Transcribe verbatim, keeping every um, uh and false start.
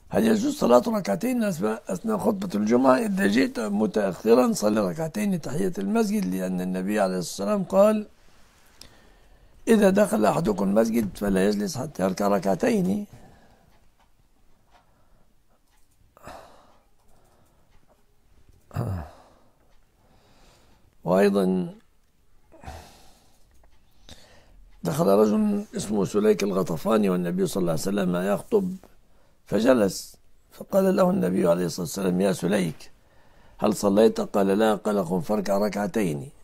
هل يجوز صلاة ركعتين أثناء خطبة الجمعة؟ إذا جئت متأخرا صلي ركعتين تحية المسجد، لأن النبي عليه الصلاة والسلام قال: إذا دخل أحدكم المسجد فلا يجلس حتى يركع ركعتين. وأيضا دخل رجل اسمه سليك الغطفاني والنبي صلى الله عليه وسلم يخطب فجلس، فقال له النبي عليه الصلاة والسلام: يا سليك هل صليت؟ قال: لا. قال: قم فاركع ركعتين.